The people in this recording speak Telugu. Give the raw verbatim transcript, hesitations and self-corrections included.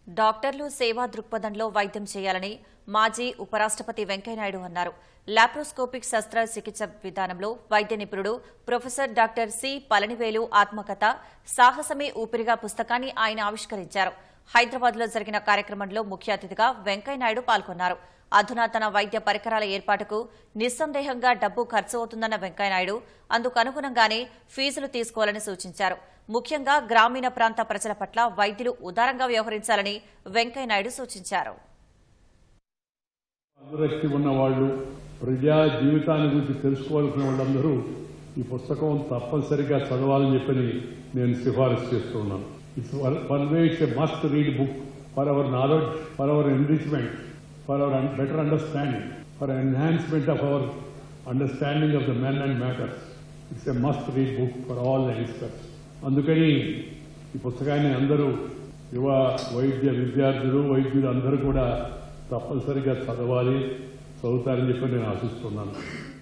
డాక్టర్లు సేవా దృక్పథంలో వైద్యం చేయాలని మాజీ ఉపరాష్ట్రపతి వెంకయ్యనాయుడు అన్నారు. లాప్రోస్కోపిక్ శస్త్రచికిత్స విధానంలో వైద్య నిపుణుడు ప్రొఫెసర్ డాక్టర్ సి పళనివేలు ఆత్మకథ సాహసమే ఊపిరిగా పుస్తకాన్ని ఆయన ఆవిష్కరించారు. హైదరాబాద్లో జరిగిన కార్యక్రమంలో ముఖ్య అతిథిగా వెంకయ్యనాయుడు పాల్గొన్నారు. అధునాతన వైద్య పరికరాల ఏర్పాటుకు నిస్సందేహంగా డబ్బు ఖర్చు అవుతుందన్న వెంకయ్యనాయుడు అందుకు అనుగుణంగానే ఫీజులు తీసుకోవాలని సూచించారు. ముఖ్యంగా గ్రామీణ ప్రాంత ప్రజల పట్ల వైద్యులు ఉదారంగా వ్యవహరించాలని వెంకయ్యనాయుడు సూచించారు. అందరూ ఉన్నవాళ్లు ప్రజా జీవితాన్ని గురించి తెలుసుకోవాల్సిన వాళ్ళందరూ ఈ పుస్తకం తప్పనిసరిగా చదవాలని చెప్పని నేను సిఫారసు చేస్తున్నాను. It's one way it's a must read book for our knowledge, for our enrichment, for our better understanding, for enhancement of our understanding of the men and matters. It's a must read book for all the youngsters. అందుకని ఈ పుస్తకాన్ని అందరూ యువ వైద్య విద్యార్థులు వైద్యులు అందరూ కూడా తప్పనిసరిగా చదవాలి, చదువుతారని చెప్పి నేను ఆశిస్తున్నాను.